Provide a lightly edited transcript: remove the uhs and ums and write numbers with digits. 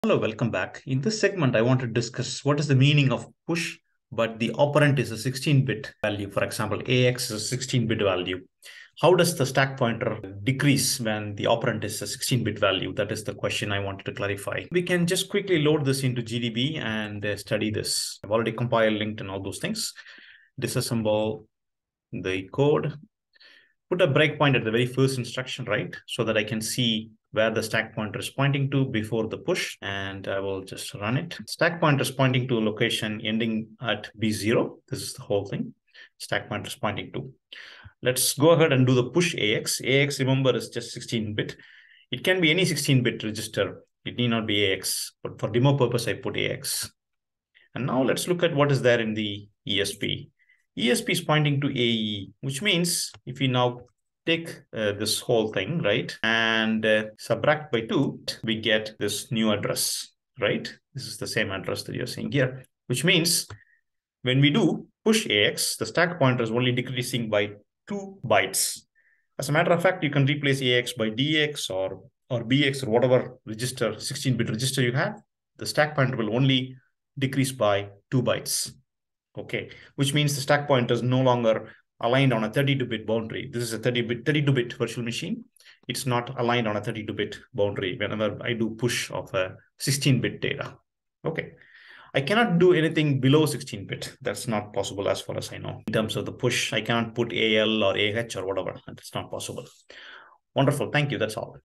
Hello, welcome back. In this segment, I want to discuss what is the meaning of push, but the operand is a 16-bit value. For example, AX is a 16-bit value. How does the stack pointer decrease when the operand is a 16-bit value? That is the question I wanted to clarify. We can just quickly load this into GDB and study this. I've already compiled, linked, and all those things. Disassemble the code. Put a breakpoint at the very first instruction, right? So that I can see where the stack pointer is pointing to before the push, and I will just run it. Stack pointer is pointing to a location ending at B0. This is the whole thing. Stack pointer is pointing to. Let's go ahead and do the push AX. AX, remember, is just 16-bit. It can be any 16-bit register. It need not be AX, but for demo purpose, I put AX. And now let's look at what is there in the ESP. ESP is pointing to AE, which means if we now take this whole thing, right, and subtract by 2, we get this new address, right? This is the same address that you're seeing here, which means when we do push AX, the stack pointer is only decreasing by 2 bytes. As a matter of fact, you can replace AX by DX or BX or whatever register, 16-bit register you have. The stack pointer will only decrease by 2 bytes. Okay, which means the stack pointer is no longer aligned on a 32-bit boundary. This is a 32-bit virtual machine. It's not aligned on a 32-bit boundary whenever I do push of a 16-bit data. Okay, I cannot do anything below 16-bit. That's not possible as far as I know. In terms of the push, I cannot put AL or AH or whatever. It's not possible. Wonderful. Thank you. That's all.